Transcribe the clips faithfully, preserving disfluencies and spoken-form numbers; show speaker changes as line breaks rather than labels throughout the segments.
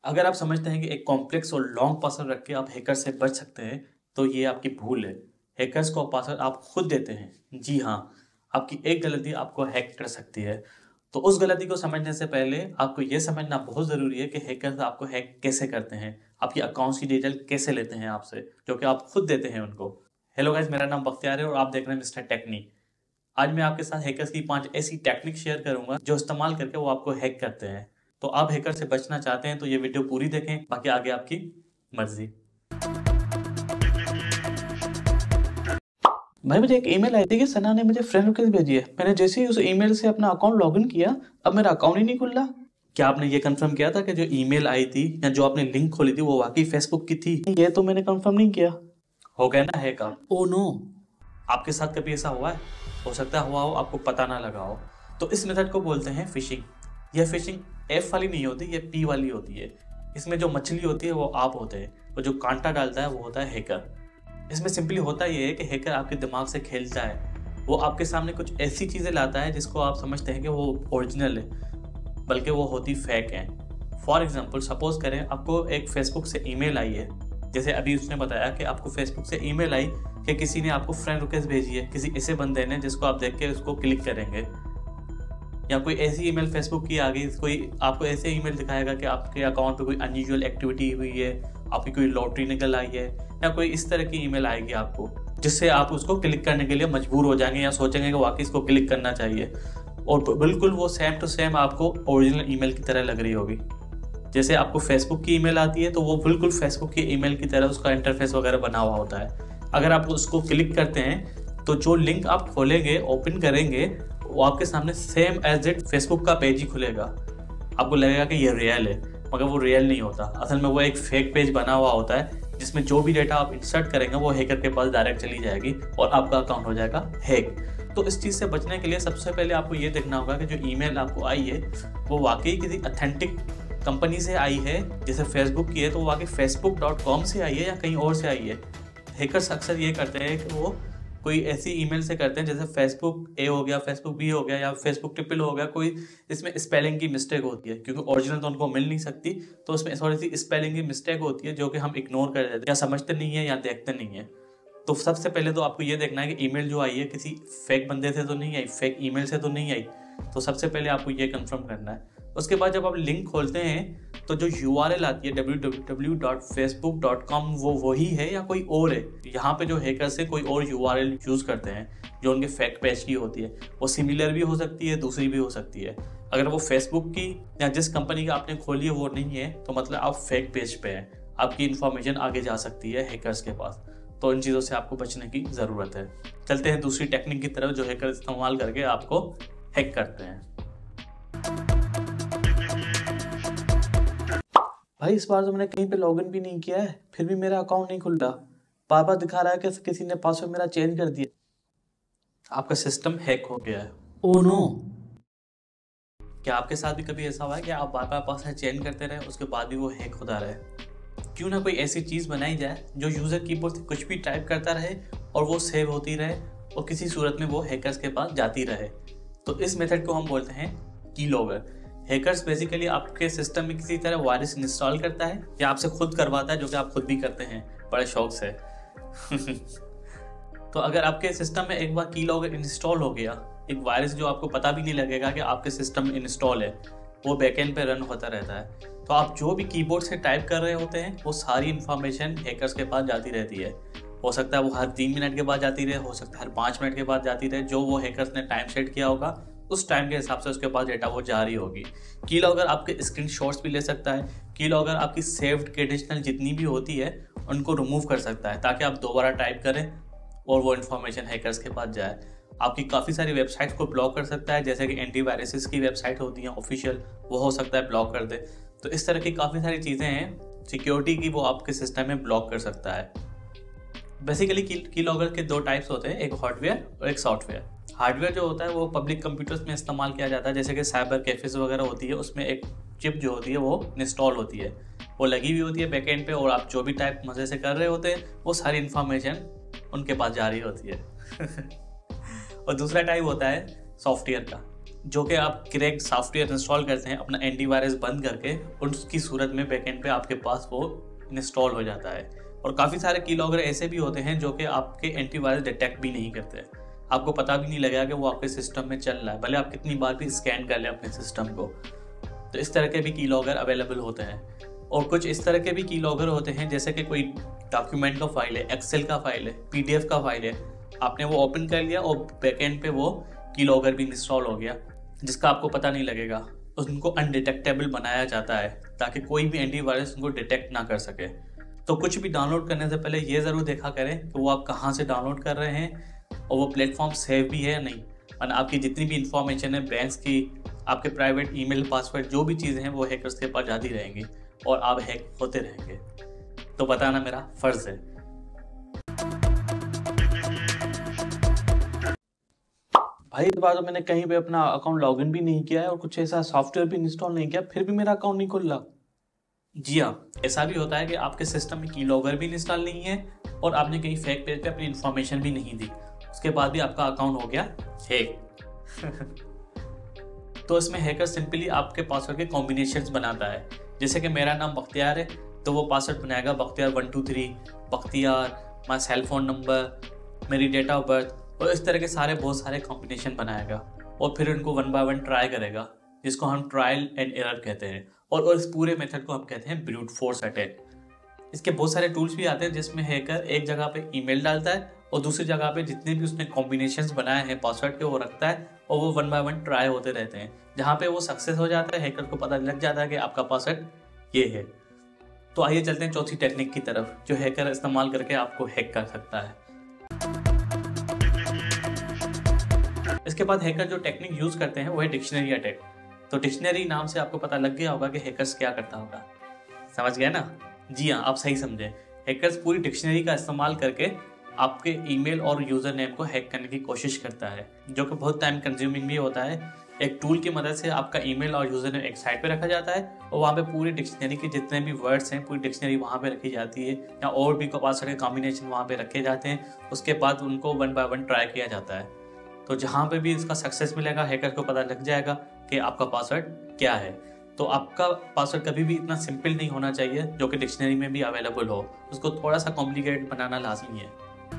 अगर आप समझते हैं कि एक कॉम्प्लेक्स और लॉन्ग पासवर्ड रख के आप हैकर से बच सकते हैं तो ये आपकी भूल है। हैकर्स को पासवर्ड आप खुद देते हैं। जी हाँ, आपकी एक गलती आपको हैक कर सकती है। तो उस गलती को समझने से पहले आपको ये समझना बहुत ज़रूरी है कि हैकर्स आपको हैक कैसे करते हैं, आपकी अकाउंट्स की डिटेल कैसे लेते हैं आपसे, जो कि आप खुद देते हैं उनको। हेलो गाइस, मेरा नाम बख्तियार है और आप देख रहे हैं मिस्टर टेक्निक। आज मैं आपके साथ हैकर्स की पांच ऐसी टेक्निक शेयर करूंगा जो इस्तेमाल करके वो आपको हैक करते हैं। तो आप हैकर से बचना चाहते हैं तो ये वीडियो पूरी देखें, बाकी आगे आपकी मर्जी। भाई मुझे एक ईमेल आई थी कि सना ने मुझे फ्रेंड रिक्वेस्ट भेजी है। मैंने जैसे ही उस ईमेल से अपना अकाउंट लॉगिन किया, अब मेरा अकाउंट ही नहीं खुल रहा। क्या आपने ये कंफर्म किया था कि जो ईमेल आई थी या जो आपने लिंक खोली थी वो वाकई फेसबुक की थी? ये तो मैंने कंफर्म नहीं किया। हो गया ना हैक आप? ओह नो, आपके साथ कभी ऐसा हुआ है? हो सकता है हुआ हो, आपको पता ना लगा हो। तो इस मेथड को बोलते हैं फिशिंग। यह फिशिंग एफ वाली नहीं होती, ये पी वाली होती है। इसमें जो मछली होती है वो आप होते हैं और जो कांटा डालता है वो होता है हैकर। इसमें सिंपली होता ये है कि हैकर आपके दिमाग से खेलता है। वो आपके सामने कुछ ऐसी चीज़ें लाता है जिसको आप समझते हैं कि वो ओरिजिनल है, बल्कि वो होती फेक है। फॉर एग्जाम्पल, सपोज करें आपको एक फेसबुक से ईमेल आई है। जैसे अभी उसने बताया कि आपको फेसबुक से ईमेल आई कि किसी ने आपको फ्रेंड रिक्वेस्ट भेजी है, किसी ऐसे बंदे ने जिसको आप देख के उसको क्लिक करेंगे। या कोई ऐसी ईमेल फेसबुक की आ गई, कोई आपको ऐसे ईमेल दिखाएगा कि आपके अकाउंट पे कोई अनयूजुअल एक्टिविटी हुई है, आपकी कोई लॉटरी निकल आई है, या कोई इस तरह की ईमेल आएगी आपको, जिससे आप उसको क्लिक करने के लिए मजबूर हो जाएंगे या सोचेंगे कि वाकई इसको क्लिक करना चाहिए। और बिल्कुल वो सेम टू सेम आपको ओरिजिनल ईमेल की तरह लग रही होगी। जैसे आपको फेसबुक की ईमेल आती है तो वो बिल्कुल फेसबुक की ईमेल की तरह उसका इंटरफेस वगैरह बना हुआ होता है। अगर आप उसको क्लिक करते हैं तो जो लिंक आप खोलेंगे, ओपन करेंगे, वो आपके सामने सेम एज इट फेसबुक का पेज ही खुलेगा। आपको लगेगा कि ये रियल है, मगर वो रियल नहीं होता। असल में वो एक फेक पेज बना हुआ होता है जिसमें जो भी डेटा आप इंसर्ट करेंगे वो हैकर के पास डायरेक्ट चली जाएगी और आपका अकाउंट हो जाएगा हैक। तो इस चीज़ से बचने के लिए सबसे पहले आपको ये देखना होगा कि जो ईमेल आपको आई है वो वाकई किसी ऑथेंटिक कंपनी से आई है। जैसे फेसबुक की है तो वो वाकई फेसबुक डॉट कॉम से आई है या कहीं और से आई है। हैकर्स अक्सर ये करते हैं कि वो कोई ऐसी ईमेल से करते हैं जैसे फेसबुक ए हो गया, फेसबुक बी हो गया या फेसबुक ट्रिपल हो गया, कोई इसमें स्पेलिंग की मिस्टेक होती है क्योंकि ओरिजिनल तो उनको मिल नहीं सकती। तो उसमें थोड़ी सी स्पेलिंग की मिस्टेक होती है जो कि हम इग्नोर कर देते हैं, या समझते नहीं है या देखते नहीं है। तो सबसे पहले तो आपको ये देखना है कि ईमेल जो आई है किसी फेक बंदे से तो नहीं आई, फेक ईमेल से तो नहीं आई। तो सबसे पहले आपको ये कंफर्म करना है। उसके बाद जब आप लिंक खोलते हैं तो जो यू आर एल आती है W W W dot Facebook dot com, वो वही है या कोई और है? यहाँ पे जो हैकर्स है कोई और यू आर एल यूज़ करते हैं जो उनके फेक पेज की होती है। वो सिमिलर भी हो सकती है, दूसरी भी हो सकती है। अगर वो फेसबुक की या जिस कंपनी का आपने खोली है वो नहीं है तो मतलब आप फेक पेज पे हैं, आपकी इन्फॉर्मेशन आगे जा सकती है हैकर्स के पास। तो इन चीज़ों से आपको बचने की ज़रूरत है। चलते हैं दूसरी टेक्निक की तरफ जो हैकर इस्तेमाल करके आपको हैक करते हैं। भाई इस बार तो मैंने कहीं पे लॉगिन भी नहीं किया है, फिर भी मेरा अकाउंट नहीं खुल रहा। बार बार दिखा रहा है कि किसी ने पासवर्ड मेरा चेंज कर दिया। आपका सिस्टम हैक हो गया है। Oh no. क्या आपके साथ भी कभी ऐसा हुआ है कि आप बार बार पासवर्ड चेंज करते रहे, उसके बाद भी वो हैक होता रहे? क्यों ना कोई ऐसी चीज़ बनाई जाए जो यूज़र कीबोर्ड से कुछ भी टाइप करता रहे और वो सेव होती रहे और किसी सूरत में वो हैकर्स के पास जाती रहे। तो इस मेथड को हम बोलते हैं की लॉगर। हैकर्स बेसिकली आपके सिस्टम में किसी तरह वायरस इंस्टॉल करता है या आपसे खुद करवाता है, जो कि आप खुद भी करते हैं बड़े शौक से। तो अगर आपके सिस्टम में एक बार की लॉगर इंस्टॉल हो गया, एक वायरस जो आपको पता भी नहीं लगेगा कि आपके सिस्टम में इंस्टॉल है, वो बैकएंड पे रन होता रहता है। तो आप जो भी कीबोर्ड से टाइप कर रहे होते हैं वो सारी इन्फॉर्मेशन हैकर्स के पास जाती रहती है। हो सकता है वो हर तीन मिनट के बाद जाती रहे, हो सकता है हर पाँच मिनट के बाद जाती रहे। जो वो हैकर्स ने टाइम सेट किया होगा उस टाइम के हिसाब से उसके पास डेटा वो जारी होगी। की लॉगर आपके स्क्रीनशॉट्स भी ले सकता है। की लॉगर आपकी सेव्ड क्रेडेंशियल जितनी भी होती है उनको रिमूव कर सकता है ताकि आप दोबारा टाइप करें और वो इन्फॉर्मेशन हैकर्स के पास जाए। आपकी काफ़ी सारी वेबसाइट्स को ब्लॉक कर सकता है, जैसे कि एंटीवायरसेस की वेबसाइट होती हैं ऑफिशियल, वो हो सकता है ब्लॉक कर दे। तो इस तरह की काफ़ी सारी चीज़ें हैं सिक्योरिटी की, वो आपके सिस्टम में ब्लॉक कर सकता है। बेसिकली की लॉगर के दो टाइप्स होते हैं, एक हार्डवेयर और एक सॉफ्टवेयर। हार्डवेयर जो होता है वो पब्लिक कंप्यूटर्स में इस्तेमाल किया जाता है, जैसे कि साइबर कैफेज वगैरह होती है, उसमें एक चिप जो होती है वो इंस्टॉल होती है, वो लगी हुई होती है बैकएंड पे, और आप जो भी टाइप मज़े से कर रहे होते हैं वो सारी इन्फॉर्मेशन उनके पास जा रही होती है। और दूसरा टाइप होता है सॉफ्टवेयर का। जो कि आप क्रैक सॉफ्टवेयर इंस्टॉल करते हैं अपना एंटीवायरस बंद करके, और उसकी सूरत में बैकएंड पे आपके पास वो इंस्टॉल हो जाता है। और काफ़ी सारे की लॉगर ऐसे भी होते हैं जो कि आपके एंटीवायरस डिटेक्ट भी नहीं करते, आपको पता भी नहीं लगेगा कि वो आपके सिस्टम में चल रहा है, भले आप कितनी बार भी स्कैन कर लें अपने सिस्टम को। तो इस तरह के भी की लॉगर अवेलेबल होते हैं। और कुछ इस तरह के भी की लॉगर होते हैं जैसे कि कोई डॉक्यूमेंट का फाइल है, एक्सेल का फाइल है, पीडीएफ का फाइल है, आपने वो ओपन कर लिया और बैकएंड पे वो की लॉगर भी इंस्टॉल हो गया, जिसका आपको पता नहीं लगेगा। उनको अनडिटेक्टेबल बनाया जाता है ताकि कोई भी एंटीवायरस उनको डिटेक्ट ना कर सके। तो कुछ भी डाउनलोड करने से पहले ये ज़रूर देखा करें कि वो आप कहाँ से डाउनलोड कर रहे हैं और वो प्लेटफॉर्म सेफ भी है या नहीं। और आपकी जितनी भी इंफॉर्मेशन है, बैंक्स की, आपके प्राइवेट ईमेल पासवर्ड, जो भी चीज़ें हैं वो हैकर्स के पास जाती रहेंगी और आप हैक होते रहेंगे। तो बताना मेरा फ़र्ज़ है। भाई इस बार तो मैंने कहीं पे अपना अकाउंट लॉगिन भी नहीं किया है और कुछ ऐसा सॉफ्टवेयर भी इंस्टॉल नहीं किया, फिर भी मेरा अकाउंट नहीं खुल रहा। जी हाँ, ऐसा भी होता है कि आपके सिस्टम में की लॉगर भी इंस्टॉल नहीं है और आपने कहीं फेक पेज पे अपनी इन्फॉर्मेशन भी नहीं दी, उसके बाद भी आपका अकाउंट हो गया हैक। तो इसमें हैकर सिंपली आपके पासवर्ड के कॉम्बिनेशंस बनाता है। जैसे कि मेरा नाम बख्तियार है तो वो पासवर्ड बनाएगा Bakhtiyar one two three, Bakhtiyar, my cell phone number, मेरी डेट ऑफ बर्थ, और इस तरह के सारे बहुत सारे कॉम्बिनेशन बनाएगा और फिर उनको वन बाय वन ट्राई करेगा, जिसको हम ट्रायल एंड एरर कहते हैं। और इस पूरे मेथड को हम कहते हैं ब्रूट फोर्स अटैक। इसके बहुत सारे टूल्स भी आते हैं जिसमें हैकर एक जगह पे ईमेल डालता है और दूसरी जगह पे जितने भी उसने कॉम्बिनेशंस बनाए हैं पासवर्ड के वो रखता है और वो वन बाय वन ट्राई होते रहते हैं। जहाँ पे वो सक्सेस हो जाता है, हैकर को पता लग जाता है कि आपका पासवर्ड ये है। तो आइए चलते हैं चौथी टेक्निक की तरफ जो हैकर इस्तेमाल करके आपको हैक कर सकता है। इसके बाद हैकर जो टेक्निक यूज करते हैं वो है डिक्शनरी अटैक। तो डिक्शनरी नाम से आपको पता लग गया होगा कि हैकर्स क्या करता होगा, समझ गए ना? जी हाँ, आप सही समझे। हैकर्स पूरी डिक्शनरी का इस्तेमाल करके आपके ईमेल और यूजर नेम को हैक करने की कोशिश करता है, जो कि बहुत टाइम कंज्यूमिंग भी होता है। एक टूल की मदद से आपका ईमेल और यूजर नेम एक साइड पे रखा जाता है और वहाँ पे पूरी डिक्शनरी के जितने भी वर्ड्स हैं पूरी डिक्शनरी वहाँ पे रखी जाती है, या और भी पासवर्ड के कॉम्बिनेशन वहाँ पे रखे जाते हैं। उसके बाद उनको वन बाय वन ट्राई किया जाता है। तो जहाँ पे भी इसका सक्सेस मिलेगा हैकर को पता लग जाएगा कि आपका पासवर्ड क्या है। तो आपका पासवर्ड कभी भी इतना सिंपल नहीं होना चाहिए जो कि डिक्शनरी में भी अवेलेबल हो, उसको थोड़ा सा कॉम्प्लिकेटेड बनाना लाजमी है।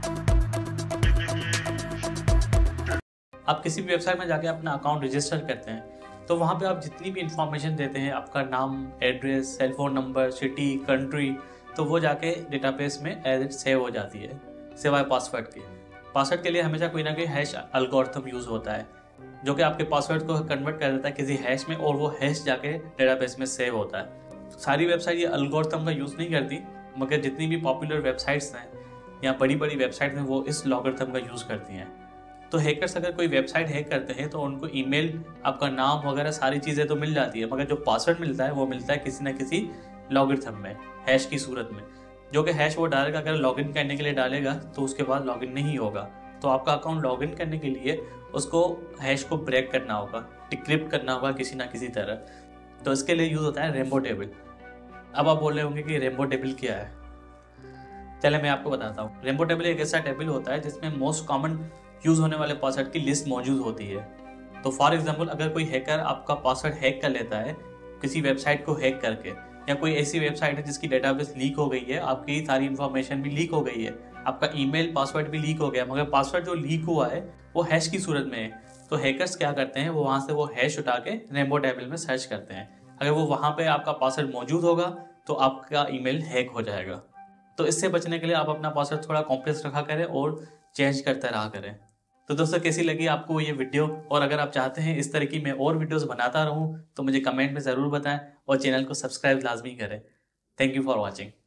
आप किसी भी वेबसाइट में जाके अपना अकाउंट रजिस्टर करते हैं तो वहाँ पे आप जितनी भी इंफॉर्मेशन देते हैं, आपका नाम, address, cell phone number, city, country, तो वो जाके डेटाबेस में एज इट सेव हो जाती है, सिवाय पासवर्ड के। पासवर्ड के लिए हमेशा कोई ना कोई हैश एल्गोरिथम यूज़ होता है जो कि आपके पासवर्ड को कन्वर्ट कर देता है किसी हैश में और वो हैश जाके डेटाबेस में सेव होता है। सारी वेबसाइट ये एल्गोरिथम का यूज़ नहीं करती, मगर जितनी भी पॉपुलर वेबसाइट्स हैं या बड़ी बड़ी वेबसाइट हैं वो इस एल्गोरिथम का यूज़ करती हैं। तो हैकर्स अगर कोई वेबसाइट हैक करते हैं तो उनको ईमेल, आपका नाम वगैरह सारी चीज़ें तो मिल जाती है, मगर जो पासवर्ड मिलता है वो मिलता है किसी न किसी एल्गोरिथम में, हैश की सूरत में, जो कि हैश वो डालेगा। अगर लॉगिन करने के लिए डालेगा तो उसके बाद लॉगिन नहीं होगा। तो आपका अकाउंट लॉगिन करने के लिए उसको हैश को ब्रेक करना होगा, डिक्रिप्ट करना होगा किसी ना किसी तरह। तो इसके लिए यूज़ होता है रेनबो टेबल। अब आप बोल रहे होंगे कि रेनबो टेबल क्या है? चले मैं आपको बताता हूँ। रेनबो टेबल एक ऐसा टेबल होता है जिसमें मोस्ट कॉमन यूज़ होने वाले पासवर्ड की लिस्ट मौजूद होती है। तो फॉर एग्जाम्पल अगर कोई हैकर आपका पासवर्ड हैक कर लेता है किसी वेबसाइट को हैक करके, या कोई ऐसी वेबसाइट है जिसकी डेटाबेस लीक हो गई है, आपकी सारी इन्फॉर्मेशन भी लीक हो गई है, आपका ईमेल पासवर्ड भी लीक हो गया, मगर पासवर्ड जो लीक हुआ है वो हैश की सूरत में है, तो हैकर्स क्या करते हैं, वो वहाँ से वो हैश उठा के रेनबो टेबल में सर्च करते हैं। अगर वो वहाँ पे आपका पासवर्ड मौजूद होगा तो आपका ईमेल हैक हो जाएगा। तो इससे बचने के लिए आप अपना पासवर्ड थोड़ा कॉम्प्लेक्स रखा करें और चेंज करते रहा करें। तो दोस्तों कैसी लगी आपको ये वीडियो, और अगर आप चाहते हैं इस तरह की मैं और वीडियोस बनाता रहूं तो मुझे कमेंट में ज़रूर बताएं और चैनल को सब्सक्राइब लाजमी करें। Thank you for watching.